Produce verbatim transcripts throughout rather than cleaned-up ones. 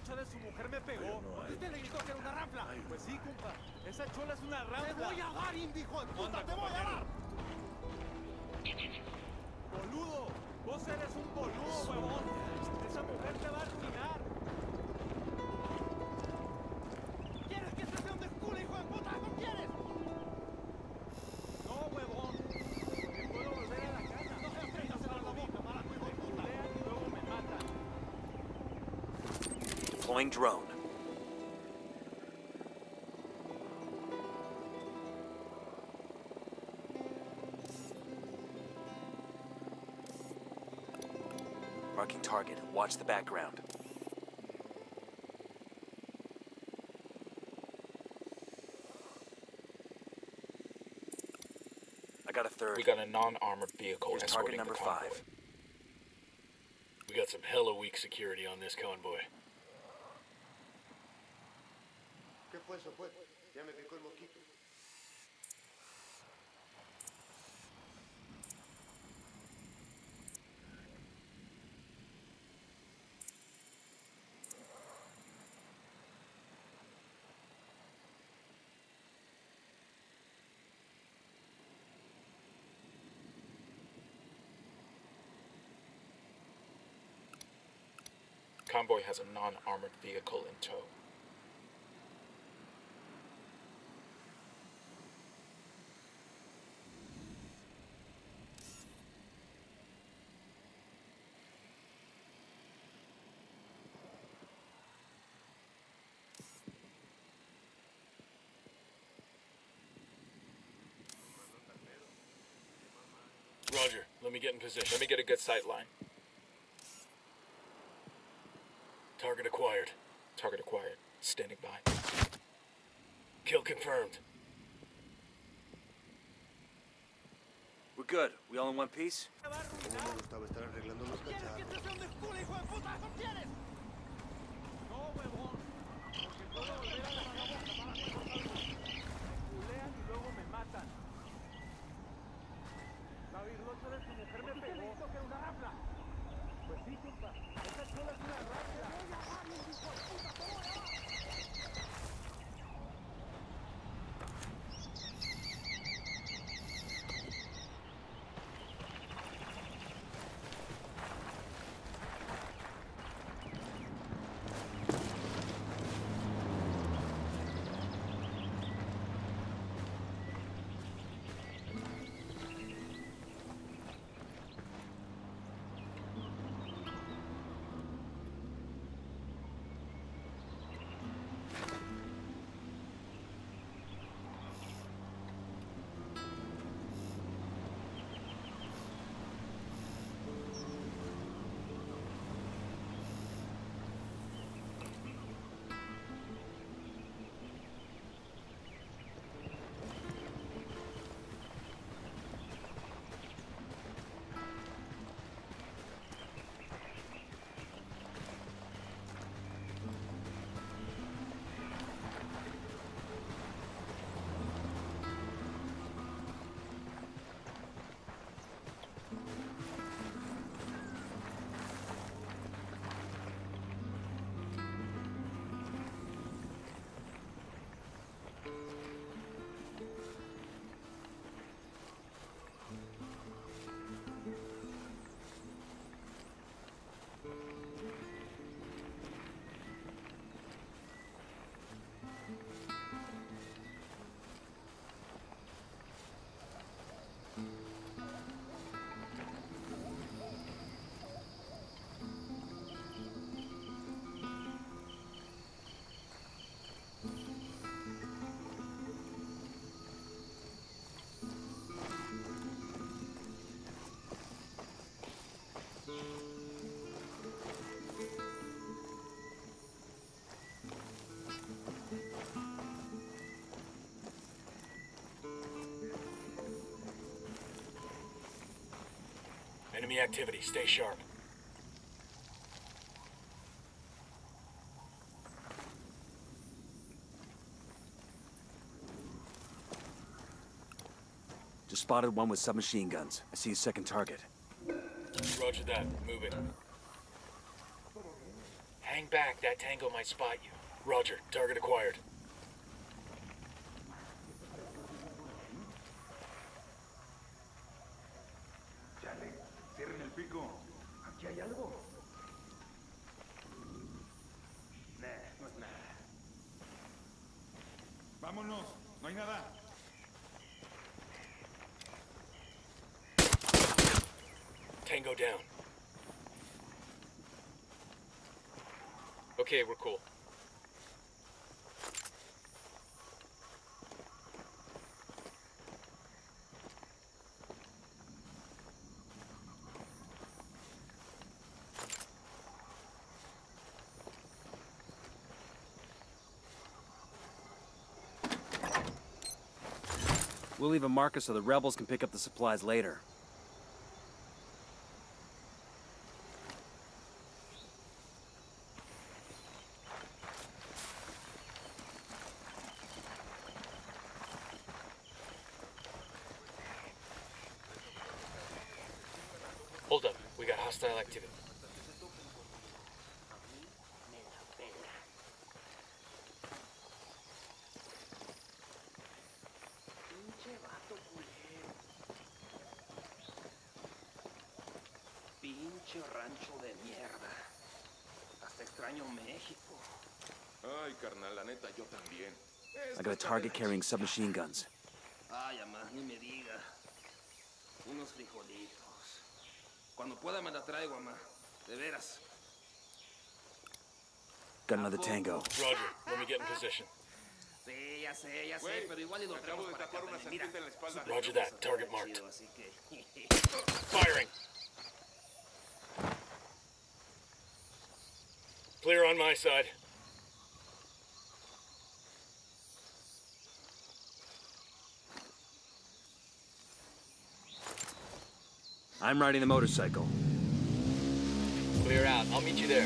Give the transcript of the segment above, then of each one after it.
virlocha de su mujer me pegó. ¿Por qué usted le gritó que era una ranfla? Pues sí, compa. Esa chola es una ranfla. ¡Te voy a dar, indijo de puta! ¡Te voy a dar! ¡Boludo! Vos eres un boludo, huevón. Esa mujer te va a arruinar. ¿Quieres que te sea un desculo, hijo de puta? ¿No quieres? No, huevón. Me puedo volver a la casa. No seas frito, se la boca, maraco, hijo de puta. Pelean y luego me matan. Deploying drone. Marking target. Watch the background. I got a third. We got a non-armored vehicle Here's escorting target number the convoy. five. We got some hella weak security on this convoy. ¿Qué fue eso, pues? Ya me picó el mosquito. Convoy has a non-armored vehicle in tow. Roger, let me get in position. Let me get a good sight line. Target acquired. Target acquired. Standing by. Kill confirmed. We're good. We all in one piece? ¿Cómo me gustaba estar arreglando los ¿Quieres que cacharros? te sea un desculo, hijo de puta? ¿No quieres? No, huevón. Porque puedo volver a la casa. Pelean y luego me matan. La virlocha de su mujer me pegó. ¿Qué le gritó que era una ranfla? Pues sí, compa. Esa chola es una ranfla. Enemy activity. Stay sharp. Just spotted one with submachine guns. I see a second target. Roger that. Moving. Hang hang back. That tango might spot you. Roger. Target acquired. Chale, cierren el pico. ¿Aquí hay algo? Nah, no es nada. Vámonos, no hay nada. Tango down. Okay, we're cool. We'll leave a marker so the rebels can pick up the supplies later. Hold up. We got hostile activity. Pinche vato culero. Pinche rancho de mierda. Hasta extraño México. Ay, carnal, la neta, yo también. I got a target carrying submachine guns. Ay, amá, ni me diga. Unos frijolitos. Cuando pueda me la traigo, amá. De veras. Got another tango. Roger. Let me get in position. Sí, ya sé, ya sé, Güey, pero igual y lo me acabo traemos de para acá tatuar una también. Mira, serpiente en la espalda. Roger that. Target marked. chido, así que... Firing. Clear on my side. I'm riding the motorcycle. Clear out. I'll meet you there.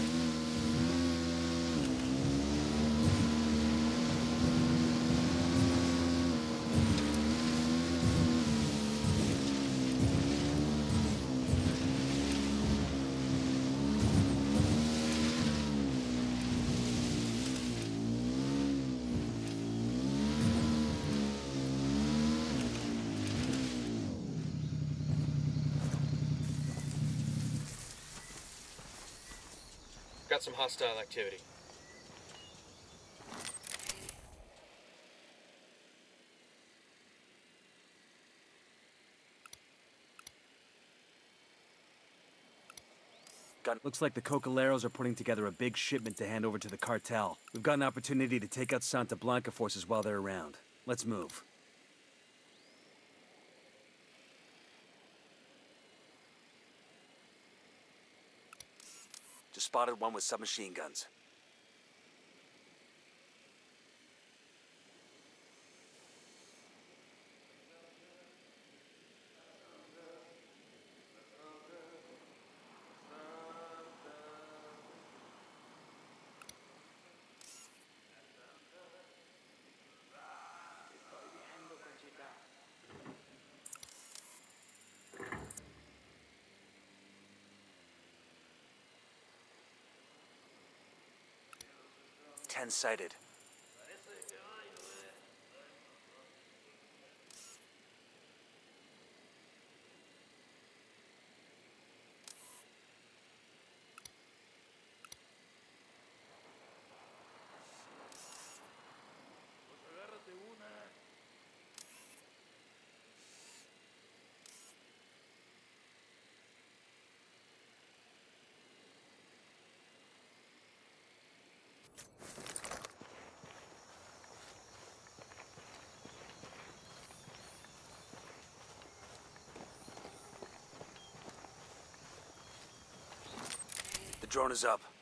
Got some hostile activity. Got, looks like the Cocaleros are putting together a big shipment to hand over to the cartel. We've got an opportunity to take out Santa Blanca forces while they're around. Let's move. Just spotted one with submachine guns. Ten sighted. The drone is up.